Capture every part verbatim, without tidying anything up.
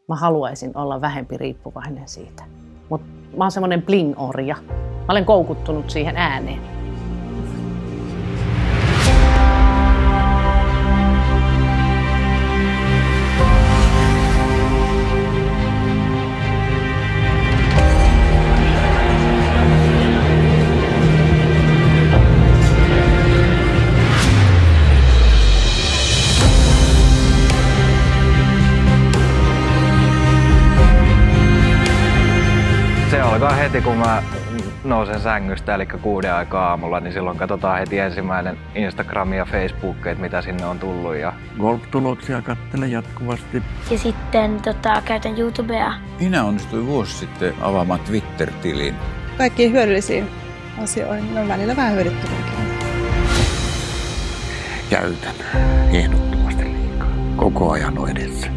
Mä haluaisin olla vähempi riippuvainen siitä. Mutta mä oon semmonen bling-orja. Mä olen koukuttunut siihen ääneen. Se alkaa heti, kun mä nousen sängystä, eli kuuden aikaa aamulla, niin silloin katsotaan heti ensimmäinen Instagram ja Facebook, että mitä sinne on tullut. Ja golf-tuloksia katselen jatkuvasti. Ja sitten tota, käytän YouTubea. Minä onnistuin vuosi sitten avaamaan Twitter-tilin. Kaikkiin hyödyllisiin asioihin on välillä vähän hyödyttömäkin. Käytän ehdottomasti liikaa. Koko ajan on edessä.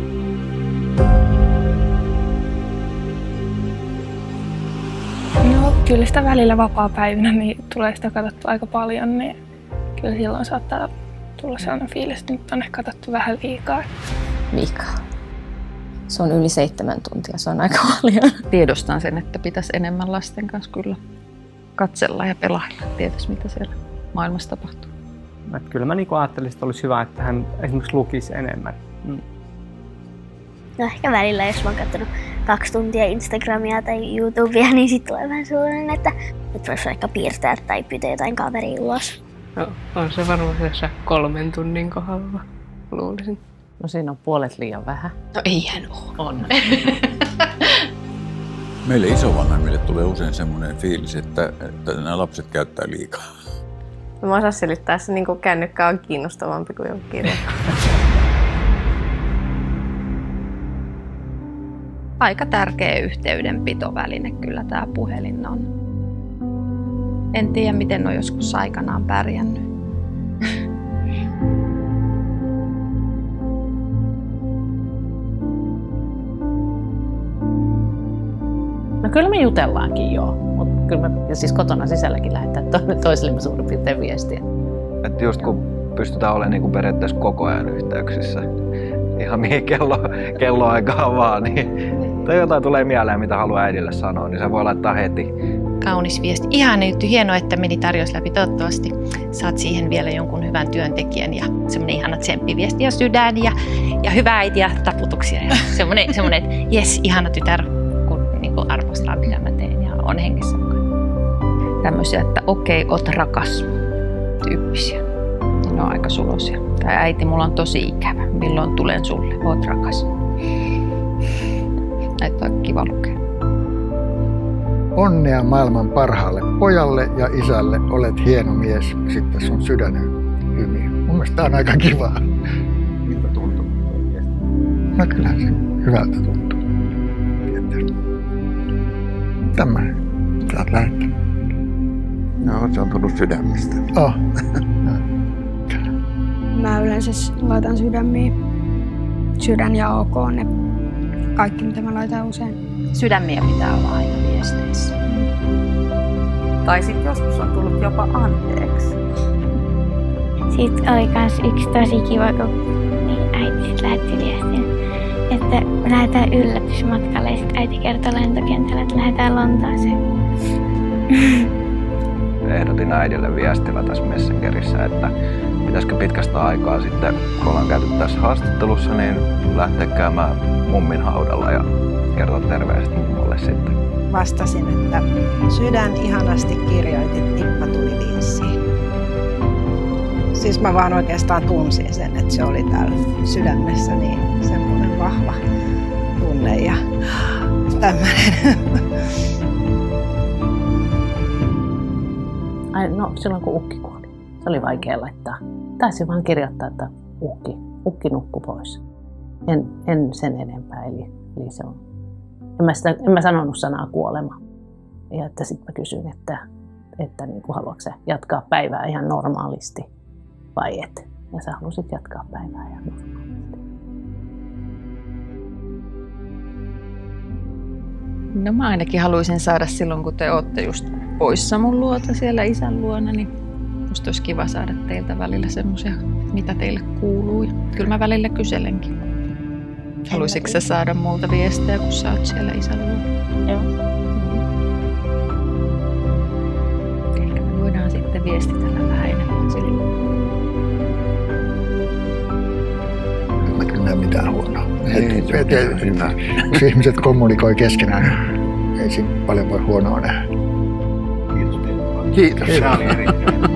No kyllä sitä välillä vapaa-päivinä niin tulee sitä katsottua aika paljon, niin kyllä silloin saattaa tulla sellainen fiilis, että nyt on ehkä katsottu vähän liikaa. Liikaa. Se on yli seitsemän tuntia, se on aika paljon. Tiedostan sen, että pitäisi enemmän lasten kanssa kyllä katsella ja pelailla, tietäisi mitä siellä maailmassa tapahtuu. Että kyllä mä niinku ajattelisin, että olisi hyvä, että hän esimerkiksi lukisi enemmän. Mm. No ehkä välillä, jos mä oon katsonut kaksi tuntia Instagramia tai YouTubea, niin sit tulee vähän sellainen, että nyt voisi vaikka piirtää tai pyytää jotain kaveria ulos. No, on se varmaan tässä kolmen tunnin kohdalla, luulisin. No siinä on puolet liian vähän. No eihän oo. On. Meille isovanhemmille tulee usein semmoinen fiilis, että, että nämä lapset käyttää liikaa. No, mä osaan selittää, että niin kännykkä on kiinnostavampi kuin joku kirja. Aika tärkeä yhteydenpitoväline kyllä tämä puhelin on. En tiedä, miten on joskus aikanaan pärjännyt. No kyllä me jutellaankin joo, mutta kyllä me ja siis kotona sisälläkin lähettää toinen toisellemme suurin piirtein viestiä. että just kun pystytään olemaan niin kuin periaatteessa koko ajan yhteyksissä, ihan mihin kello, kelloaikaan vaan, niin tai jotain tulee mieleen, mitä haluaa äidille sanoa, niin se voi laittaa heti. Kaunis viesti. Ihana juttu, hienoa, että meni tarjous läpi. Toivottavasti saat siihen vielä jonkun hyvän työntekijän ja semmoinen ihana tsemppiviesti ja sydän ja, ja hyvää äiti ja taputuksia. Ja semmoinen, semmoinen, että jes, ihana tytär, kun niin kuin arvostaa mitä mä teen ja on hengessä mukana. Tämmöisiä, että okei, oot rakas tyyppisiä. Ne on aika sulosia. Tai äiti, mulla on tosi ikävä. Milloin tulen sulle? Oot rakas. Näitä on kiva lukea. Onnea maailman parhaalle pojalle ja isälle, olet hieno mies. Sitten sun sydän hymiö. Mun mielestä tää on aika kivaa. Miltä tuntuu? No kyllähän se hyvältä tuntuu. Tämmöinen. Sä oot lähettänyt. No, se on tullut sydämestä. Oh. Mä yleensä laitan sydämiin. Sydän ja OK, ne kaikki mitä mä laitan usein. Sydämiä pitää olla aina viesteissä. Tai sitten joskus on tullut jopa anteeksi. Sitten oli kans yksi tosi kiva, kun niin äiti sit lähetti viestin, että me lähdetään yllätysmatkalle ja sitten äiti kertoi lentokentällä, että lähdetään Lontaaseen. Ehdotin äidille viestillä tässä Messengerissä, että pitäisikö pitkästä aikaa sitten, kun ollaan käyty tässä haastattelussa, niin lähteä käymään mummin haudalla ja kertoa terveiset mummolle sitten. Vastasin, että sydän ihanasti kirjoitit, tippa tuli linssiin. Siis mä vaan oikeastaan tunsin sen, että se oli täällä sydämessä niin semmoinen vahva tunne ja tämmöinen. Ai, no silloin kun ukki kuoli. Se oli vaikea laittaa. Taisin vaan kirjoittaa, että ukki, ukki nukku pois. En, en sen enempää, eli, eli se on. En mä, sitä, en mä sanonut sanaa kuolema. Ja että sitten mä kysyin, että, että niin kuin haluatko sä jatkaa päivää ihan normaalisti vai et. Ja sä halusit jatkaa päivää ihan normaalisti. No mä ainakin haluaisin saada silloin, kun te ootte just poissa mun luota siellä isän luona, niin musta olisi kiva saada teiltä välillä semmoisia, mitä teille kuuluu. Ja kyllä mä välillä kyselenkin. Haluaisitko sä saada multa viestejä, kun sä oot siellä isän luona? Joo. Ehkä me voidaan sitten viestitellä vähän enemmän silloin. Mä kyllä näe mitään huonoa. Ei, Et, et, et, jos ihmiset kommunikoi keskenään, niin ei siinä paljon voi huonoa nähdä. Kiitos teille. Kiitos. Tämä oli erittäin.